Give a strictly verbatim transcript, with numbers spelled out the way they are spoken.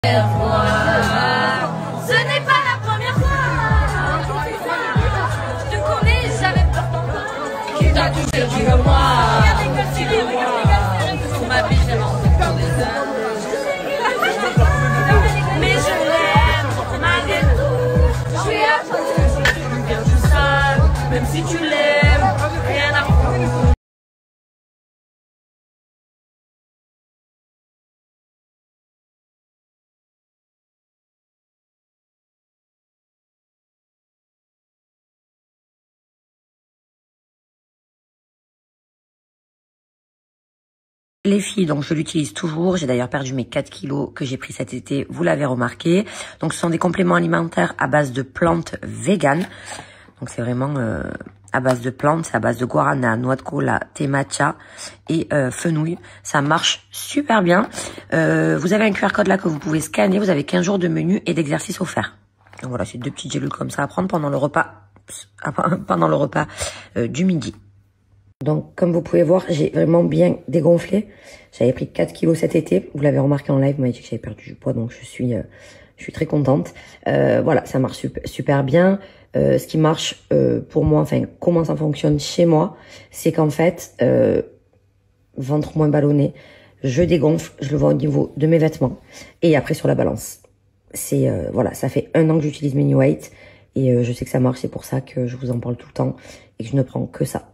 fois. Ce n'est pas la première fois. Je te connais, j'avais peur d'en parler. Qui t'a touché, tu veux moi. Pour ma vie, j'ai lancé pour des heures. Mais je l'aime, malgré tout. Je suis à toi, je viens du sale. Même si tu l'aimes, rien à foutre. Les filles, donc je l'utilise toujours. J'ai d'ailleurs perdu mes quatre kilos que j'ai pris cet été, vous l'avez remarqué. Donc ce sont des compléments alimentaires à base de plantes véganes. Donc c'est vraiment euh, à base de plantes, c'est à base de guarana, noix de cola, thé matcha et euh, fenouil. Ça marche super bien. Euh, vous avez un Q R code là que vous pouvez scanner. Vous avez quinze jours de menu et d'exercice offerts. Donc voilà, c'est deux petites gélules comme ça à prendre pendant le repas, pendant le repas euh, du midi. Donc, comme vous pouvez voir, j'ai vraiment bien dégonflé. J'avais pris quatre kilos cet été. Vous l'avez remarqué en live, vous m'avez dit que j'avais perdu du poids, donc je suis, euh, je suis très contente. Euh, voilà, ça marche super, super bien. Euh, ce qui marche euh, pour moi, enfin, comment ça fonctionne chez moi, c'est qu'en fait, euh, ventre moins ballonné, je dégonfle, je le vois au niveau de mes vêtements. Et après, sur la balance. C'est, euh, voilà, ça fait un an que j'utilise MiniWeight. Et euh, je sais que ça marche, c'est pour ça que je vous en parle tout le temps et que je ne prends que ça.